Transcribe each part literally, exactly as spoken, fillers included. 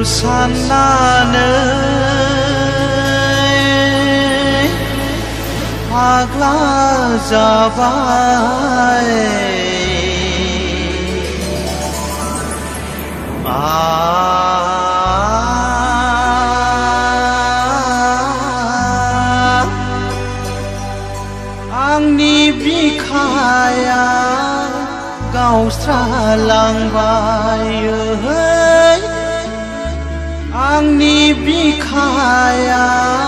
साननानै फाग्ला जाबाय आंनि बिखाया गावस्रालांबाय आंनि बिखाया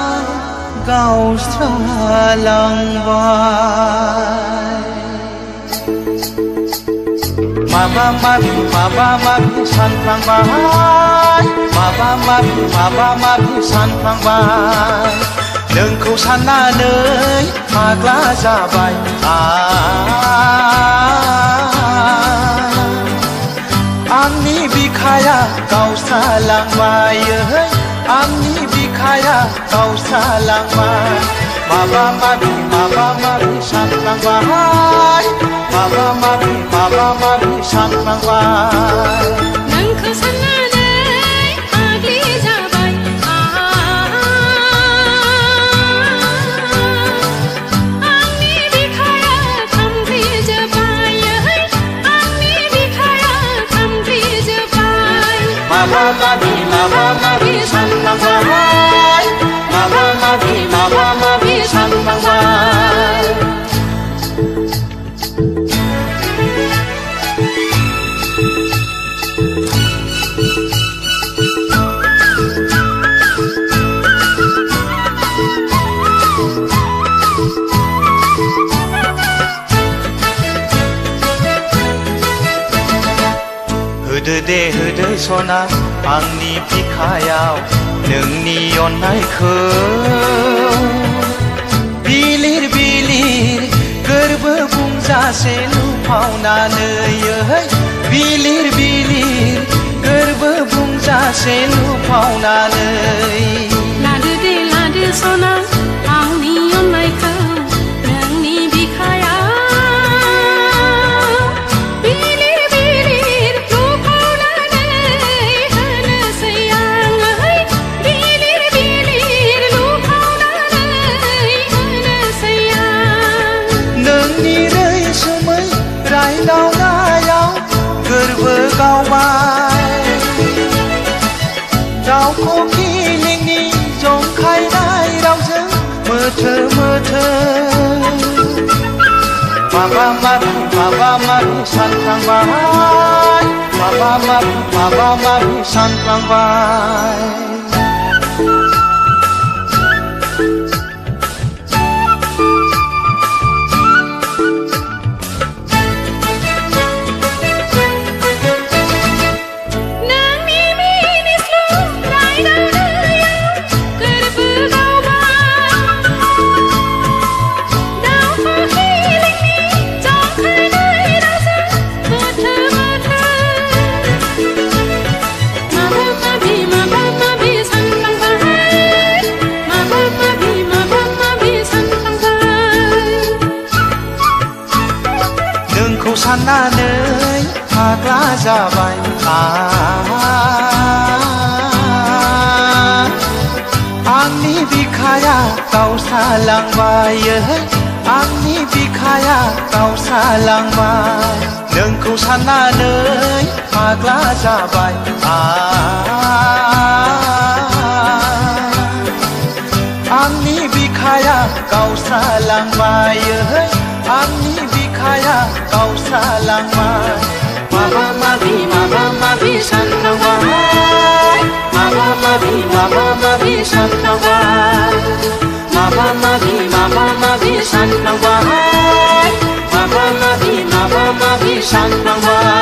गावस्रालांबाय माबा माबि माबा माबि सानफ्लांबाय माबा माबि माबा माबि सानफ्लांबाय नोंखौ साननानै फाग्ला जाबाय आंनि बिखाया गावस्रालांबाय आंनि बिखाया गावस्रालांबाय माबा माबि माबा माबि सानफ्लांबाय माबा माबि माबा माबि सानफ्लांबाय नोंखौ साननानै फाग्लि जाबाय आंनि बिखाया खामग्लिजोब्बाय आंनि बिखाया खामग्लिजोब्बाय माबा माबि माबा माबि सानफ्लांबाय माबा माबि माबा माबि सानफ्लांबाय होदो दे होदो सना आंनि बिखायाव नोंनि अननायखौ बिलिर बिलिर गोरबो बुंजासे लुफावनानै बिलिर बिलिर गोरबो बुंजासे लुफावनानै लादो दे लादो सना आंनि अननायखौ नोंनि बिखायाव रायदावनायाव गोरबो गावबाय दाउ खौखिलिंनि जंखायनाय रावजों मोथो मोथो माबा माबि माबा माबि सानफ्लांबाय माबा माबि माबा माबि सानफ्लांबाय साननानै फाग्ला जाबाय आंनि बिखाया गावस्रालांबाय आंनि बिखाया गावस्रालांबाय नोंखौ साननानै फाग्ला जाबाय आंनि बिखाया गावस्रालांबाय आंनि बिखाया गावस्रालांबाय माबा माबि माबा माबि सानफ्लांबाय माबा माबि माबा माबि सानफ्लांबाय माबा माबि माबा माबि सानफ्लांबाय माबा माबि माबा माबि सानफ्लांबाय